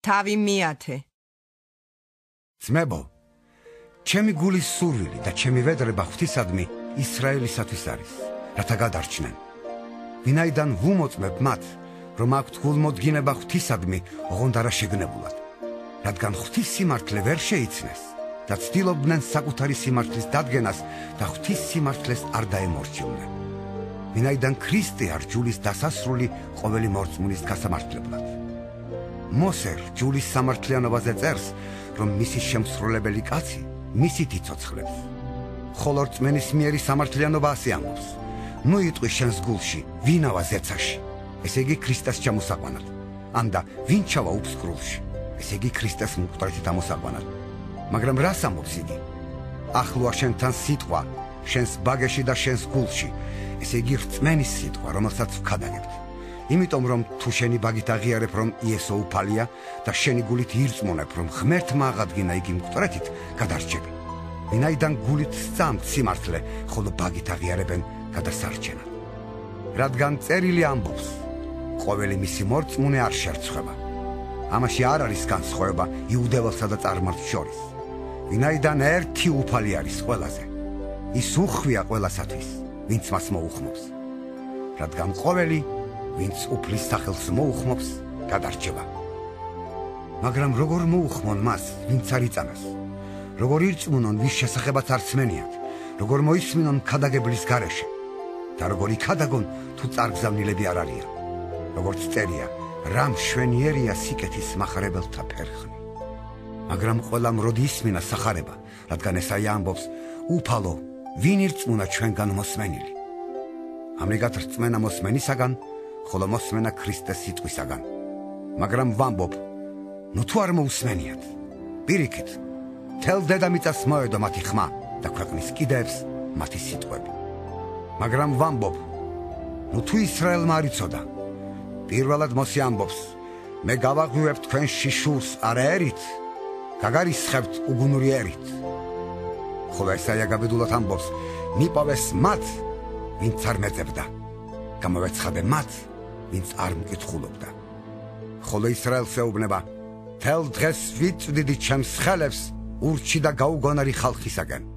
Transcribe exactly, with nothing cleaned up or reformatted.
თავი მიათე. ძმებო, ჩემი გულის სურვილი და ჩემი ვედრება ღვთისადმი ისრაელისათვის არის, რათა გადარჩნენ. ვინაიდან ვუმოწმებ მათ, რომ აქვთ გულმოდგინება ღვთისადმი ოღონდ არა შეგნებულად, რადგან ღვთის სიმართლე ვერ შეიცნეს და ცდილობდნენ საკუთარი სიმართლის დადგენას და ღვთის სიმართლეს არ დაემორჩილნენ. ვინაიდან ქრისტე არ ჯულის დასასრული ყოველი მორწმუნის გასამართლებლად. მოსე ჯულის სამართლიანობაზე წერს, რომ მისი შემსრულებელი კაცი მისით იცოცხლებს. ხოლო რწმენის მიერი სამართლიანობა ასე ამბობს: ნუ იტყვი შენს გულში, ვინავა ზეცაში, ესე იგი ქრისტეს ჩამოსაყვანად, ანდა ვინ ჩავა უფსკრულში, ესე იგი ქრისტეს მკვდრეთით ამოსაყვანად. მაგრამ რას ამბობს იგი? ახლოა შენთან სიტყვა, შენს ბაგეში და შენს გულში, ესე იგი რწმენის სიტყვა, რომელსაც ვქადაგებთ. იმიტომ რომ თუ შენი ბაგით აღიარებ, რომ იესო უფალია და შენი გულით ირწმუნებ, რომ ღმერთმა აღადგინა იგი მკვდრეთით, გადარჩები. ვინაიდან გულით სწამთ სიმართლე, ხოლო ბაგით აღიარებენ გადასარჩენად. რადგან წერილი ამბობს: ყოველი მისი მორწმუნე არ შერცხვება. ამაში არ არის განსხვავება იუდეველსა და წარმართს შორის. ვინაიდან ერთი უფალი არის ყველაზე, ის უხვია ყველასათვის, ვინც მას მოუხმობს. რადგან ყოველი, ვინც უფლის სახელს მოუხმობს, გადარჩება. მაგრამ როგორ მოუხმონ მას, ვინც არ იწამეს? როგორ ირწმუნონ, ვის შესახებაც არ სმენიათ? როგორ მოისმინონ ქადაგებლის გარეშე? და როგორ იქადაგონ, თუ წარგზავნილები არ არიან? როგორც წერია, რა მშვენიერია სიკეთის მახარებელთა ფერხნი. მაგრამ ყველამ როდი ისმინა სახარება, რადგან ესაია ამბობს: უფალო, ვინ ირწმუნა ჩვენგან მოსმენილი? ამრიგად რწმენა მოსმენისაგან, ხოლო მოსმენა ქრისტეს სიტყვისაგან. მაგრამ ვამბობ, ნუ თუ არ მოусმენიათ, პირიქით, თელ დედამიწას მოედო მათი ხმა და ქვეყნის კიდეებს მათი სიტყვები. მაგრამ ვამბობ, ნუ თუ ისრაელმა არ იცოდა, პირველად მოსე ამბობს: მე გავაღვივებ თქვენ შიშურს არა ერით, გაგარისხებთ უგუნური ერით. ხოლო ესაია გაბედულად ამბობს: მიპოვეს მათ, ვინც არ მეძებდა, გამოვეცხადე მათ, ვინც არ მკითხულობდა. ხოლო ისრაელს ეუბნება: თელ დღეს ვიწვდიდი ჩემს ხელებს ურჩი და გაუგონარი ხალხისაგან.